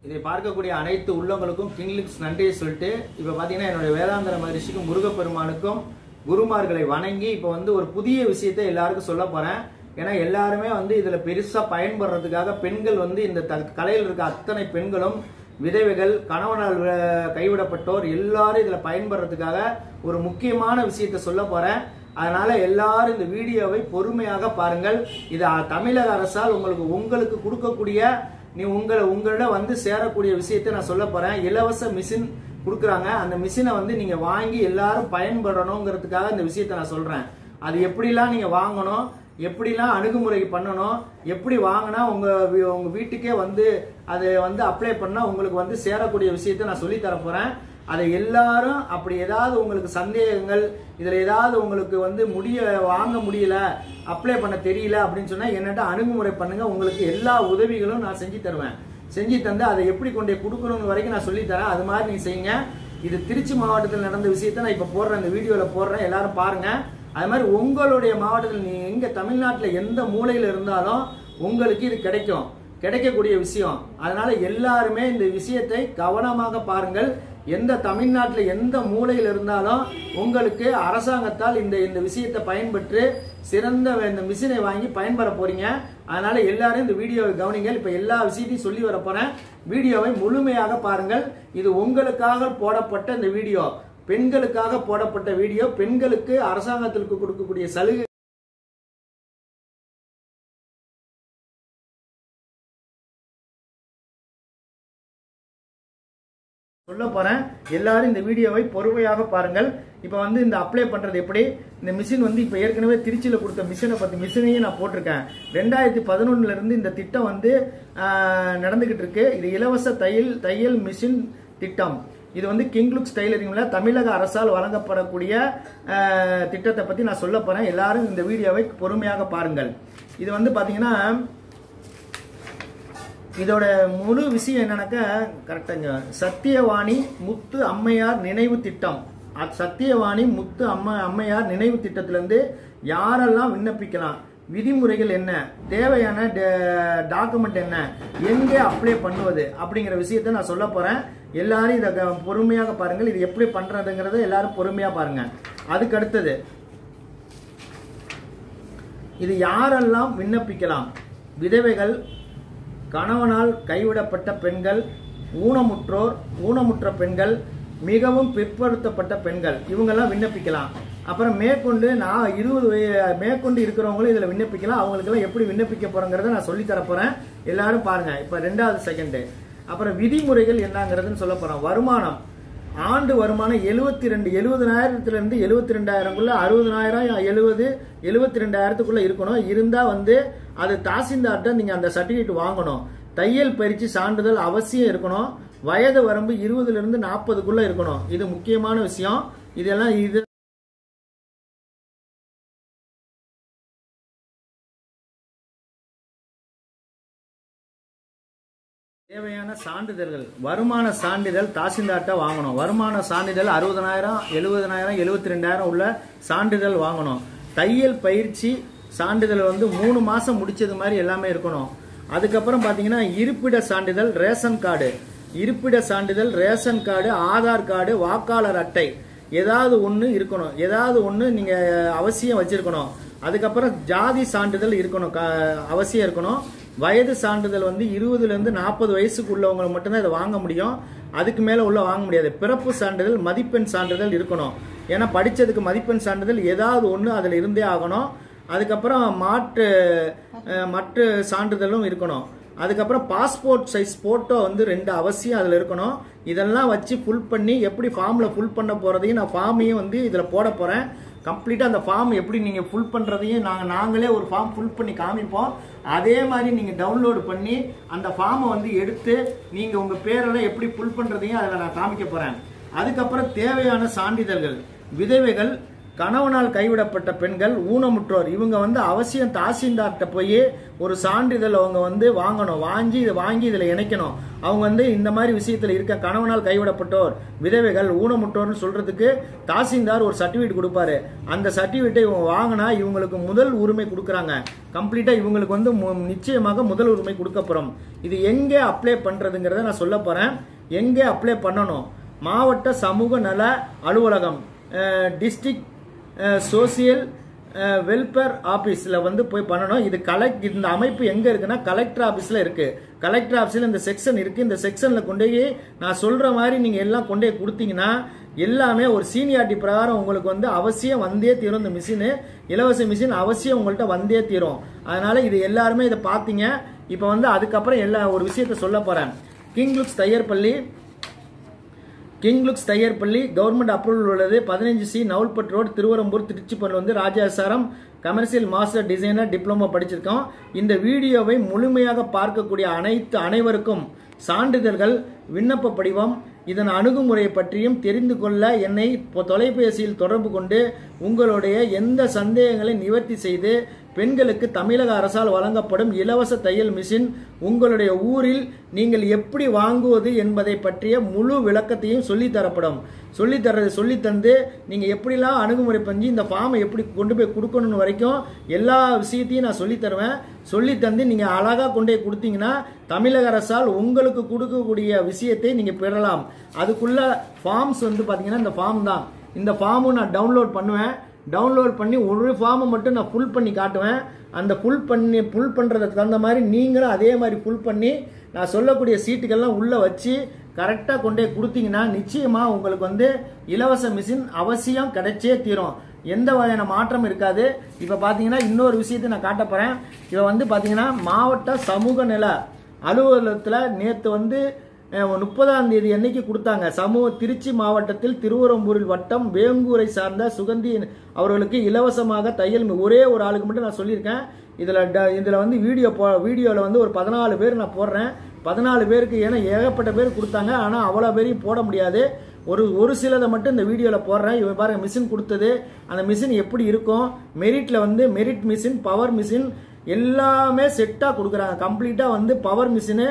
இதை பார்க்கக்கூடிய அனைத்து உள்ளங்களுக்கும் கிங்லிக்ஸ் நன்றியை சொல்லிட்டு இப்போ பார்த்தீங்கன்னா என்னுடைய வேதாந்தர மகரிஷிக்கும் முருகப்பெருமானுக்கும் குருமார்களை வணங்கி இப்போ வந்து ஒரு புதிய விஷயத்தை எல்லாருக்கும் சொல்ல போறேன். ஏன்னா எல்லாருமே வந்து இதுல பெருசா பயன்படுறதுக்காக பெண்கள் வந்து இந்த கலையில் இருக்க அத்தனை பெண்களும் விதவைகள் கணவனால் கைவிடப்பட்டோர் எல்லாரும் இதுல பயன்படுறதுக்காக ஒரு முக்கியமான விஷயத்தை சொல்ல போறேன். அதனால எல்லாரும் இந்த வீடியோவை பொறுமையாக பாருங்கள். இது தமிழக அரசால் உங்களுக்கு கொடுக்கக்கூடிய உங்களிட வந்து சேரக்கூடிய விஷயத்தை நான் சொல்ல போறேன். இலவச மிஷின் கொடுக்குறாங்க. அந்த மிஷினை வந்து நீங்க வாங்கி எல்லாரும் பயன்படணுங்கிறதுக்காக இந்த விஷயத்தை நான் சொல்றேன். அது எப்படிலாம் நீங்க வாங்கணும், எப்படிலாம் அணுகுமுறை பண்ணணும், எப்படி வாங்கினா உங்க வீட்டுக்கே வந்து அதை வந்து அப்ளை பண்ணா உங்களுக்கு வந்து சேரக்கூடிய விஷயத்தை நான் சொல்லி தர போறேன். அதை எல்லாரும் அப்படி ஏதாவது உங்களுக்கு சந்தேகங்கள், இதுல ஏதாவது உங்களுக்கு வந்து வாங்க முடியல, அப்ளை பண்ண தெரியல அப்படின்னு சொன்னா என்னட்ட அணுகுமுறை பண்ணுங்க. உங்களுக்கு எல்லா உதவிகளும் நான் செஞ்சு தருவேன். செஞ்சு தந்து அதை எப்படி கொண்டே கொடுக்கணும் வரைக்கும் நான் சொல்லி தரேன். அது மாதிரி நீங்க செய்யுங்க. இது திருச்சி மாவட்டத்தில் நடந்த விஷயத்த நான் இப்ப போடுறேன், இந்த வீடியோல போடுறேன், எல்லாரும் பாருங்க. அது மாதிரி உங்களுடைய மாவட்டத்தில் நீங்க எங்க தமிழ்நாட்டில் எந்த மூலையில இருந்தாலும் உங்களுக்கு இது கிடைக்கக்கூடிய விஷயம். அதனால எல்லாருமே இந்த விஷயத்தை கவனமாக பாருங்கள். எந்த தமிழ்நாட்டில் எந்த மூலையில் இருந்தாலும் உங்களுக்கு அரசாங்கத்தால் இந்த விஷயத்தை பயன்பெற்று சிறந்த இந்த மிஷினை வாங்கி பயன்பெற போறீங்க. அதனால எல்லாரும் இந்த வீடியோவை கவனிங்கள். இப்ப எல்லா விஷயத்தையும் சொல்லி வர போறேன். வீடியோவை முழுமையாக பாருங்கள். இது உங்களுக்காக போடப்பட்ட இந்த வீடியோ, பெண்களுக்காக போடப்பட்ட வீடியோ. பெண்களுக்கு அரசாங்கத்திற்கு கொடுக்கக்கூடிய சலுகை சொல்ல போறேன். எல்லாரும் இந்த வீடியோவை பொறுமையாக பாருங்கள். இப்ப வந்து இந்த அப்ளை பண்றது எப்படி, இந்த மிஷின் வந்து இப்ப ஏற்கனவே திருச்சியில கொடுத்த மிஷினை பத்தி மிஷினையும் நான் போட்டிருக்கேன். 2011 இருந்து இந்த திட்டம் வந்து நடந்துகிட்டு இருக்கு. இது இலவச தையல் மிஷின் திட்டம். இது வந்து கிங்லுக்ஸ் டைலரிங்ல தமிழக அரசால் வழங்கப்படக்கூடிய திட்டத்தை பத்தி நான் சொல்ல போறேன். எல்லாரும் இந்த வீடியோவை பொறுமையாக பாருங்கள். இது வந்து பாத்தீங்கன்னா இதோட முழு விஷயம் என்னன்னாக்கா கரெக்டாங்க, சத்தியவாணி முத்து அம்மையார் நினைவு திட்டம். சத்தியவாணி முத்து அம்மையார் நினைவு திட்டத்திலிருந்து யாரெல்லாம் விண்ணப்பிக்கலாம், விதிமுறைகள் என்ன, தேவையான டாக்குமெண்ட் என்ன, எங்கே அப்ளை பண்ணுவது அப்படிங்கிற விஷயத்த நான் சொல்ல போறேன். எல்லாரும் இதை பொறுமையாக பாருங்கள். இது எப்படி பண்றதுங்கிறத எல்லாரும் பொறுமையா பாருங்க. அதுக்கு அடுத்தது இது யாரெல்லாம் விண்ணப்பிக்கலாம், விதவைகள், கணவனால் கைவிடப்பட்ட பெண்கள், ஊனமுற்ற பெண்கள், மிகவும் பிற்படுத்தப்பட்ட பெண்கள், இவங்கெல்லாம் விண்ணப்பிக்கலாம். அப்புறம் மேற்கொண்டு 20 மேற்கொண்டு இருக்கிறவங்களும் இதுல விண்ணப்பிக்கலாம். அவங்களுக்கெல்லாம் எப்படி விண்ணப்பிக்க போறோங்கிறத நான் சொல்லி தர போறேன். எல்லாரும் பாருங்க. இப்ப 2வது செகண்ட். அப்புறம் விதிமுறைகள் என்னங்கிறதுன்னு சொல்ல போறோம். வருமானம், ஆண்டு வருமானம் 70,000 72,000 60,000 72,000 இருக்கணும். இருந்தா வந்து அது தாசில்தார்ட்ட நீங்க அந்த சர்டிபிகேட் வாங்கணும். தையல் பயிற்சி சான்றிதழ் அவசியம் இருக்கணும். வயது வரம்பு 20 to 40 இருக்கணும். இது முக்கியமான விஷயம். இதெல்லாம் தேவையான சான்றிதழ்கள், வருமான சான்றிதழ் தாசில்தார்ட்ட வாங்கணும். வருமான சான்றிதழ் 60,000 70,000 72,000 உள்ள சான்றிதழ் வாங்கணும். தையல் பயிற்சி சான்றிதழ் வந்து 3 மாசம் முடிச்சது மாதிரி எல்லாமே இருக்கணும். அதுக்கப்புறம் பாத்தீங்கன்னா இருப்பிட சான்றிதழ், ரேஷன் கார்டு, ஆதார் கார்டு, வாக்காளர் அட்டை, ஏதாவது ஒண்ணு இருக்கணும். ஏதாவது ஒண்ணு நீங்க அவசியம் வச்சிருக்கணும். அதுக்கப்புறம் ஜாதி சான்றிதழ் இருக்கணும், அவசியம் இருக்கணும். வயது சான்றிதழ் வந்து 20 to 40 வயசுக்கு உள்ளவங்க மட்டும்தான் இதை வாங்க முடியும். அதுக்கு மேல உள்ள வாங்க முடியாது. பிறப்பு சான்றிதழ், மதிப்பெண் சான்றிதழ் இருக்கணும். ஏன்னா படிச்சதுக்கு மதிப்பெண் சான்றிதழ் ஏதாவது ஒண்ணு அதுல இருந்தே ஆகணும். அதுக்கப்புறம் மற்ற சான்றிதழும் இருக்கணும். அதுக்கப்புறம் பாஸ்போர்ட் சைஸ் போட்டோ வந்து 2 அவசியம் அதுல இருக்கணும். இதெல்லாம் வச்சு ஃபுல் பண்ணி எப்படி ஃபார்ம்ல ஃபுல் பண்ண போறதையும் நான் ஃபார்மையும் வந்து இதுல போட போறேன். கம்ப்ளீட்டா அந்த ஃபார்ம் எப்படி நீங்க ஃபுல் பண்றதையும் நாங்களே ஒரு ஃபார்ம் ஃபுல் பண்ணி காமிப்போம். அதே மாதிரி நீங்க டவுன்லோட் பண்ணி அந்த ஃபார்மை வந்து எடுத்து நீங்க உங்க பேரெல்லாம் எப்படி ஃபுல் பண்றதையும் அதில் நான் காமிக்க போறேன். அதுக்கப்புறம் தேவையான சான்றிதழ்கள், விதவைகள், கணவனால் கைவிடப்பட்ட பெண்கள், ஊனமுற்றோர், இவங்க வந்து அவசியம் தாசில்தார்கிட்ட போய் ஒரு சான்றிதழ் அவங்க வந்து வாங்கணும். வாங்கி இதில் இணைக்கணும். அவங்க வந்து இந்த மாதிரி விஷயத்தில் இருக்க கணவனால் கைவிடப்பட்டோர், விதவைகள், ஊனமுற்றோர்னு சொல்றதுக்கு தாசில்தார் ஒரு சர்டிபிகேட் கொடுப்பாரு. அந்த சர்டிபிகேட்டை இவங்க வாங்கினா இவங்களுக்கு முதல் உரிமை கொடுக்குறாங்க. கம்ப்ளீட்டா இவங்களுக்கு வந்து நிச்சயமாக முதல் உரிமை கொடுக்கப்படும். இது எங்கே அப்ளை பண்றதுங்கிறத நான் சொல்ல போறேன். எங்கே அப்ளை பண்ணணும்? மாவட்ட சமூக நல அலுவலகம், டிஸ்ட்ரிக்ட் சோசியல் வெல்ஃபேர் ஆபீஸ்ல வந்து போய் பண்ணணும். இது இந்த அமைப்பு எங்க இருக்குன்னா கலெக்டர் ஆபீஸ்ல இருக்கு. கலெக்டர் ஆபீஸ்ல இந்த செக்ஷன் இருக்கு. இந்த செக்ஷன்ல கொண்டு போய் நான் சொல்ற மாதிரி நீங்க எல்லாம் கொண்டு போய் கொடுத்தீங்கன்னா எல்லாமே ஒரு சீனியாரிட்டி பிரகாரம் உங்களுக்கு வந்து அவசியம் வந்தே தீரும். இந்த மிஷின், இலவச மிஷின் அவசியம் உங்கள்கிட்ட வந்தே தீரும். அதனால இது எல்லாருமே இதை பார்த்தீங்க. இப்ப வந்து அதுக்கப்புறம் ஒரு விஷயத்த சொல்ல போறேன். கிங்லுக்ஸ் தையர் பள்ளி கவர்மெண்ட் அப்ரூவல் உள்ளது. 15C நவுல்பட் ரோடு, திருவரம்பூர், திருச்சிப்பள்ளி வந்து ராஜாசாரம் கமர்ஷியல் மாஸ்டர் டிசைனர் டிப்ளமோ படிச்சிருக்கோம். இந்த வீடியோவை முழுமையாக பார்க்கக்கூடிய அனைவருக்கும் சான்றிதழ்கள், விண்ணப்ப படிவம், இதன் அணுகுமுறை பற்றியும் தெரிந்து கொள்ள என்னை தொலைபேசியில் தொடர்பு கொண்டு உங்களுடைய எந்த சந்தேகங்களை நிவர்த்தி செய்து பெண்களுக்கு தமிழக அரசால் வழங்கப்படும் இலவச தையல் மிஷின் உங்களுடைய ஊரில் நீங்கள் எப்படி வாங்குவது என்பதை பற்றிய முழு விளக்கத்தையும் சொல்லித்தரப்படும். சொல்லித்தந்து நீங்க எப்படிலாம் அணுகுமுறை பண்ணி இந்த ஃபார்மை எப்படி கொண்டு போய் கொடுக்கணும் வரைக்கும் எல்லா விஷயத்தையும் நான் சொல்லித்தருவேன். சொல்லித்தந்து நீங்க அழகா கொண்டு போய் கொடுத்தீங்கன்னா தமிழக அரசால் உங்களுக்கு கொடுக்கக்கூடிய விஷயத்தை நீங்க பெறலாம். அதுக்குள்ள ஃபார்ம்ஸ் வந்து பாத்தீங்கன்னா இந்த ஃபார்ம் தான். இந்த ஃபார்மும் நான் டவுன்லோட் பண்ணுவேன். டவுன்லோட் பண்ணி ஒரு ஃபார்மை மட்டும் நான் ஃபுல் பண்ணி காட்டுவேன். அந்த ஃபுல் பண்றதுக்கு தகுந்த மாதிரி நீங்களும் அதே மாதிரி ஃபுல் பண்ணி நான் சொல்லக்கூடிய சீட்டுகள்லாம் உள்ள வச்சு கரெக்டா கொண்டே கொடுத்தீங்கன்னா நிச்சயமா உங்களுக்கு வந்து இலவச மிஷின் அவசியம் கிடைச்சே தீரும். எந்த வகையான மாற்றம் இருக்காது. இப்ப பாத்தீங்கன்னா இன்னொரு விஷயத்தை நான் காட்ட போறேன். இவ வந்து பாத்தீங்கன்னா மாவட்ட சமூக நல அலுவலகத்துல நேத்து வந்து 30ஆம் தேதி அன்னைக்கு கொடுத்தாங்க. திருச்சி மாவட்டத்தில் திருவரம்பூரில் வட்டம் வேங்கூரை சார்ந்த சுகந்தி அவர்களுக்கு இலவசமாக தையல் ஒரே ஒரு ஆளுக்கு மட்டும் நான் சொல்லியிருக்கேன். இதுல வந்து வீடியோல வந்து ஒரு 14 பேர் நான் போடுறேன். 14 பேருக்கு, ஏன்னா ஏகப்பட்ட பேர் கொடுத்தாங்க. ஆனா அவ்வளவு பேரையும் போட முடியாது. ஒரு சிலதை மட்டும் இந்த வீடியோல போடுறேன். இவன் பாருங்க மிஷின் கொடுத்தது, அந்த மிஷின் எப்படி இருக்கும். மெரிட்ல வந்து மெரிட் மிஷின், பவர் மிஷின் எல்லாமே செட்டா கொடுக்குறாங்க. கம்ப்ளீட்டா வந்து பவர் மிஷின்,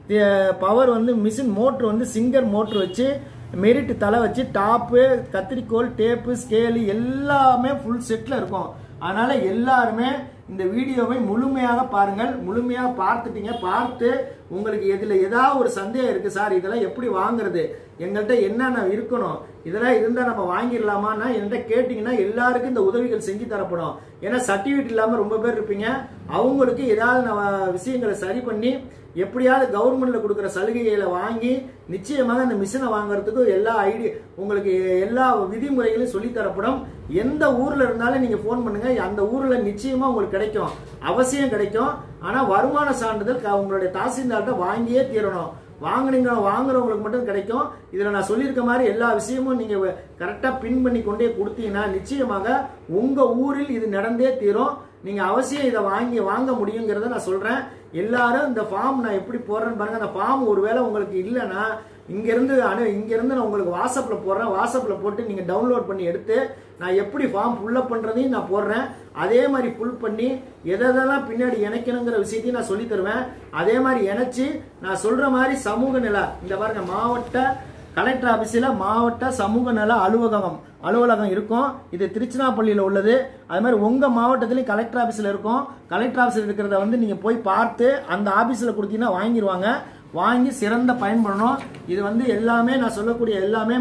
பவர் வந்து மிஷின் மோட்டர் வந்து சிங்கர் மோட்டர் வச்சு மெரிட் தலை வச்சு டாப்பு, கத்திரிக்கோல், டேப்பு, ஸ்கேலு எல்லாமே ஃபுல் செட்ல இருக்கும். அதனால எல்லாருமே இந்த வீடியோவை முழுமையாக பாருங்கள். முழுமையாக பார்த்துட்டீங்க. பார்த்து உங்களுக்கு இதுல ஏதாவது ஒரு சந்தேகம் இருக்கு, சார் இதெல்லாம் எப்படி வாங்குறது, எங்கள்கிட்ட என்னென்ன இருக்கணும், இதெல்லாம் இருந்தா நம்ம வாங்கிடலாமான்னா என்கிட்ட கேட்டீங்கன்னா எல்லாருக்கும் இந்த உதவிகள் செஞ்சு தரப்படும். ஏன்னா சர்டிபிகேட் இல்லாம ரொம்ப பேர் இருப்பீங்க. அவங்களுக்கு ஏதாவது விஷயங்களை சரி பண்ணி எப்படியாவது கவர்மெண்ட்ல கொடுக்குற சலுகைகளை வாங்கி நிச்சயமாக அந்த மிஷினை வாங்குறதுக்கு எல்லா உங்களுக்கு எல்லா விதிமுறைகளையும் சொல்லி தரப்படும். எந்த ஊர்ல இருந்தாலும் நீங்க போன் பண்ணுங்க. அந்த ஊர்ல நிச்சயமா உங்களுக்கு கிடைக்கும், அவசியம் கிடைக்கும். ஆனா வருமான சான்றிதழ் உங்களுடைய தாசில்தார்கிட்ட வாங்கியே தீரணும். வாங்குறவங்களுக்கு மட்டும் கிடைக்கும். இதுல நான் சொல்லியிருக்க மாதிரி எல்லா விஷயமும் நீங்க கரெக்டா பின் பண்ணி கொண்டே கொடுத்தீங்கன்னா நிச்சயமாக உங்க ஊரில் இது நடந்தே தீரும். நீங்க அவசியம் இதை வாங்க முடியுங்கிறத நான் சொல்றேன். எல்லாரும் இந்த ஃபார்ம் நான் எப்படி போடுறேன்னு பாருங்க. அந்த ஃபார்ம் ஒருவேளை உங்களுக்கு இல்லைன்னா இங்க இருந்து நான் உங்களுக்கு வாட்ஸ்அப்ல போடுறேன். வாட்ஸ்அப்ல போட்டு நீங்க டவுன்லோட் பண்ணி எடுத்து நான் எப்படி ஃபார்ம் ஃபுல்லப் பண்றதையும் நான் போடுறேன். அதே மாதிரி ஃபுல் பண்ணி எதெல்லாம் பின்னாடி இணைக்கணுங்கிற விஷயத்தையும் நான் சொல்லி தருவேன். அதே மாதிரி இணைச்சு நான் சொல்ற மாதிரி சமூக நல, இந்த பாருங்க மாவட்ட கலெக்டர் ஆபீஸ்ல மாவட்ட சமூக நல அலுவலகம் இருக்கும். இது திருச்சிராப்பள்ளியில உள்ளது. அது மாதிரி உங்க மாவட்டத்திலயும் கலெக்டர் ஆபீஸ்ல இருக்கும். கலெக்டர் ஆபீஸ்ல இருக்கிறத வந்து நீங்க போய் பார்த்து அந்த ஆபீஸ்ல கொடுத்தீங்கன்னா வாங்கிடுவாங்க. வாங்கி சிறந்த பயன்படணும். இது வந்து எல்லாமே நான் சொல்லக்கூடிய எல்லாமே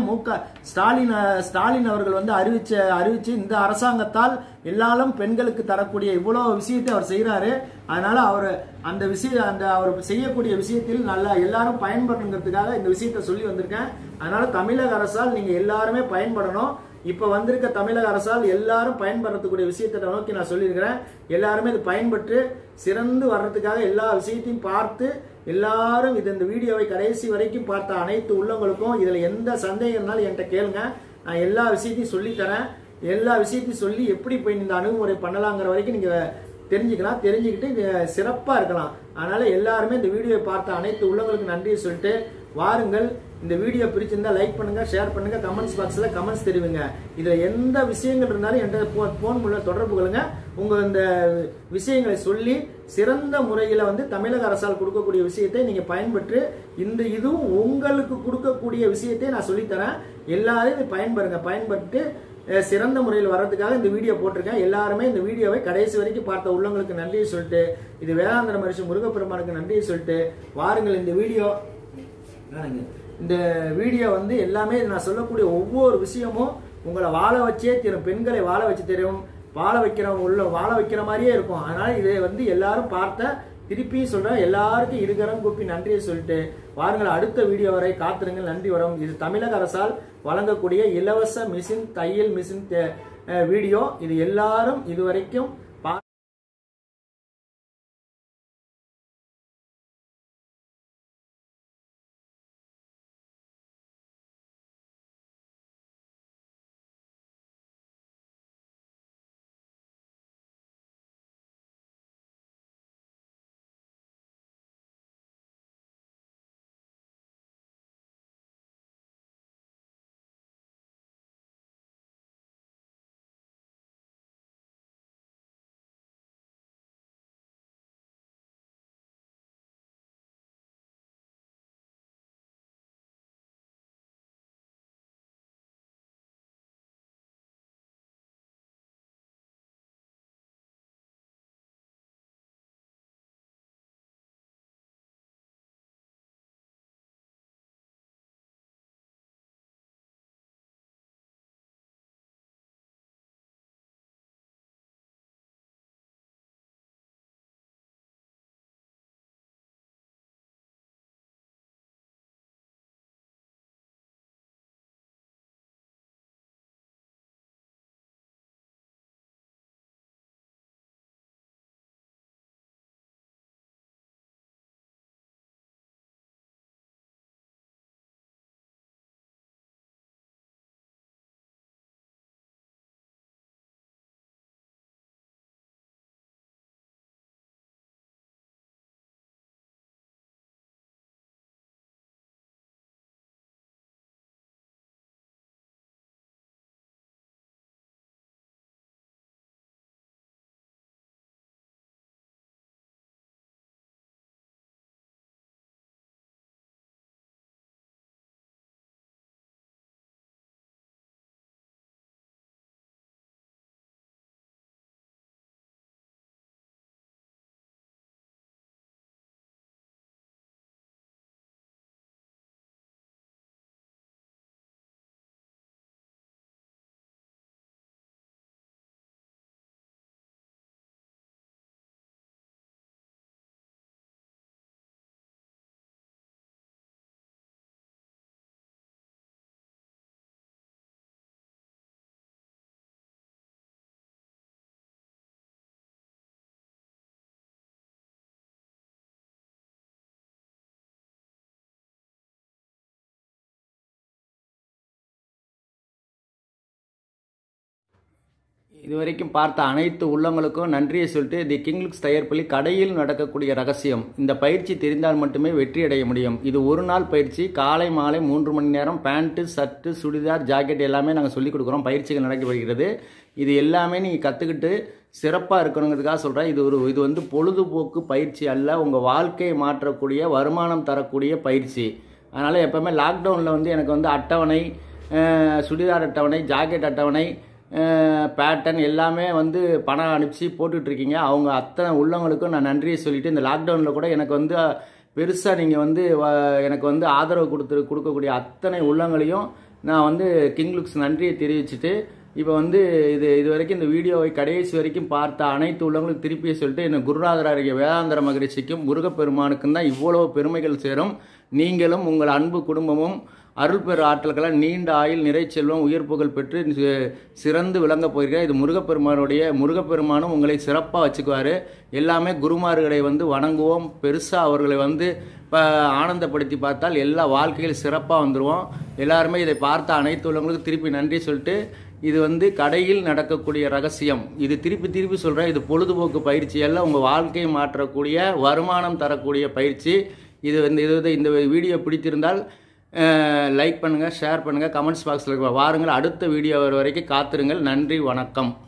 ஸ்டாலின் அவர்கள் வந்து அறிவிச்சு இந்த அரசாங்கத்தால் எல்லாரும் பெண்களுக்கு தரக்கூடிய இவ்வளவு விஷயத்தை அவர் செய்யறாரு. அதனால அவர் அவர் செய்யக்கூடிய விஷயத்தில் நல்லா எல்லாரும் பயன்படணுங்கிறதுக்காக இந்த விஷயத்த சொல்லி வந்திருக்கேன். அதனால தமிழக அரசால் நீங்க எல்லாருமே பயன்படணும். இப்ப வந்திருக்க தமிழக அரசால் எல்லாரும் பயன்படுத்தக்கூடிய விஷயத்தை நோக்கி நான் சொல்லியிருக்கிறேன். எல்லாருமே இது பயன்பட்டு சிறந்து வர்றதுக்காக எல்லா விஷயத்தையும் பார்த்து எல்லாரும் இந்த வீடியோவை கடைசி வரைக்கும் பார்த்த அனைத்து உள்ளவங்களுக்கும் இதுல எந்த சந்தேகம் இருந்தாலும் என்கிட்ட கேளுங்க. நான் எல்லா விஷயத்தையும் சொல்லித்தரேன். எல்லா விஷயத்தையும் சொல்லி எப்படி போய் இந்த அணுகுமுறை பண்ணலாங்கிற வரைக்கும் நீங்க தெரிஞ்சுக்கலாம். தெரிஞ்சுக்கிட்டு சிறப்பா இருக்கலாம். அதனால எல்லாருமே இந்த வீடியோவை பார்த்த அனைத்து உள்ளவங்களுக்கு நன்றியை சொல்லிட்டு வாருங்கள். இந்த வீடியோ பிடிச்சிருந்தா லைக் பண்ணுங்க, ஷேர் பண்ணுங்க, கமெண்ட்ஸ் பாக்ஸ்ல கமெண்ட்ஸ் தெரிவிங்க. இதுல எந்த விஷயங்கள் இருந்தாலும் என்கிட்ட போன் மூலம் தொடர்பு கொள்ளுங்க. உங்க இந்த விஷயங்களை சொல்லி சிறந்த முறையில வந்து தமிழக அரசால் கொடுக்கக்கூடிய விஷயத்தை நீங்க பயன்பெற்று இதுவும் உங்களுக்கு கொடுக்கக்கூடிய விஷயத்தை நான் சொல்லித்தரேன். எல்லாரும் இதை பயன்பட்டு சிறந்த முறையில் வர்றதுக்காக இந்த வீடியோ போட்டிருக்கேன். எல்லாருமே இந்த வீடியோவை கடைசி வரைக்கும் பார்த்த உள்ளவங்களுக்கு நன்றியை சொல்லிட்டு, இது வேதாந்திர மகரிஷி முருகப்பெருமானுக்கு நன்றியை சொல்லிட்டு வாருங்கள். இந்த வீடியோ வந்து எல்லாமே நான் சொல்லக்கூடிய ஒவ்வொரு விஷயமும் உங்களை வாழ வச்சே தரும், பெண்களை வாழ வச்சு தரும், வாழ வைக்கிற மாதிரியே இருக்கும். அதனால இதை வந்து எல்லாரும் பார்த்த திருப்பியும் சொல்றேன், எல்லாருக்கும் இருகரம் கூப்பி நன்றியை சொல்லிட்டு வாருங்கள். அடுத்த வீடியோ வரை காத்திருங்கள். நன்றி வரும். இது தமிழக அரசால் வழங்கக்கூடிய இலவச தையல் மிஷின் வீடியோ. இது எல்லாரும் இதுவரைக்கும் இதுவரைக்கும் பார்த்த அனைத்து உள்ளங்களுக்கும் நன்றியை சொல்லிட்டு தி கிங்லுக்ஸ் தையற்பள்ளி கடையில் நடக்கக்கூடிய ரகசியம். இந்த பயிற்சி தெரிந்தால் மட்டுமே வெற்றி அடைய முடியும். இது ஒரு நாள் பயிற்சி. காலை மாலை 3 மணி நேரம் பேண்ட்டு, ஷர்ட்டு, சுடிதார், ஜாக்கெட் எல்லாமே நாங்கள் சொல்லிக் கொடுக்குறோம். பயிற்சிகள் நடக்கப்படுகிறது. இது எல்லாமே நீங்கள் கற்றுக்கிட்டு சிறப்பாக இருக்கணுங்கிறதுக்காக சொல்கிறேன். இது வந்து பொழுதுபோக்கு பயிற்சி அல்ல, உங்கள் வாழ்க்கையை மாற்றக்கூடிய, வருமானம் தரக்கூடிய பயிற்சி. அதனால் எப்போவுமே லாக்டவுனில் வந்து எனக்கு வந்து அட்டவணை, சுடிதார் அட்டவணை, ஜாக்கெட் அட்டவணை, பேட்டர்ன் எல்லாமே வந்து பணம் அனுப்பிச்சு போட்டுட்ருக்கீங்க. அவங்க அத்தனை உள்ளவங்களுக்கும் நான் நன்றியை சொல்லிவிட்டு, இந்த லாக்டவுனில் கூட எனக்கு வந்து பெருசாக நீங்கள் வந்து எனக்கு வந்து ஆதரவு கொடுக்கக்கூடிய அத்தனை உள்ளங்களையும் நான் வந்து கிங்லுக்ஸ் நன்றியை தெரிவிச்சுட்டு, இப்போ வந்து இது வரைக்கும் இந்த வீடியோவை கடைசி வரைக்கும் பார்த்த அனைத்து உள்ளவங்களுக்கும் திருப்பியை சொல்லிட்டு, என்ன குருநாதராகிய வேதாந்திர மகரிஷிக்கும் முருகப்பெருமானுக்கும் தான் இவ்வளோ பெருமைகள் சேரும். நீங்களும் உங்கள் அன்பு குடும்பமும் அருள் பெரு ஆற்றல்களால் நீண்ட ஆயுள், நிறை செல்வம், உயர் புகழ் பெற்று சிறந்து விளங்க போயிருக்கேன். இது முருகப்பெருமானும் உங்களை சிறப்பாக வச்சுக்குவார். எல்லாமே குருமார்களை வந்து வணங்குவோம். பெருசாக அவர்களை வந்து ஆனந்தப்படுத்தி பார்த்தால் எல்லா வாழ்க்கையில் சிறப்பாக வந்துடுவோம். எல்லாருமே இதை பார்த்த அனைத்து உள்ளவங்களுக்கும் திருப்பி நன்றி சொல்லிட்டு, இது வந்து கடையில் நடக்கக்கூடிய ரகசியம். இது திருப்பி சொல்கிறேன். இது பொழுதுபோக்கு பயிற்சி அல்ல, உங்கள் வாழ்க்கையை மாற்றக்கூடிய, வருமானம் தரக்கூடிய பயிற்சி. இந்த வீடியோ பிடித்திருந்தால் லைக் பண்ணுங்கள், ஷேர் பண்ணுங்கள், கமெண்ட்ஸ் பாக்ஸில் வாருங்கள். அடுத்த வீடியோ வர வரைக்கும் காத்திருங்கள். நன்றி, வணக்கம்.